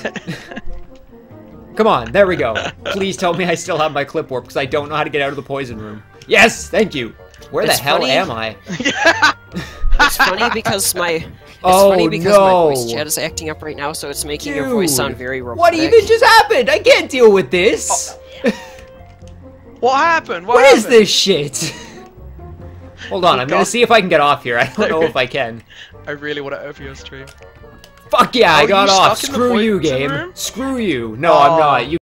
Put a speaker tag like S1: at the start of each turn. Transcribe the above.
S1: Come on, there we go. Please tell me I still have my clip warp because I don't know how to get out of the poison room. Yes, thank you. Where the hell am I?
S2: It's funny because my my voice chat is acting up right now, so it's making your voice sound very robotic.
S1: What even just happened? I can't deal with this.
S3: What happened?
S1: What is this shit? Hold on, I'm gonna see if I can get off here. I don't know if I can.
S3: I really want to over your stream.
S1: Fuck yeah, I got off.
S3: Stuck in the
S1: Screw you,
S3: poison
S1: game.
S3: room?
S1: Screw you. No, I'm not. You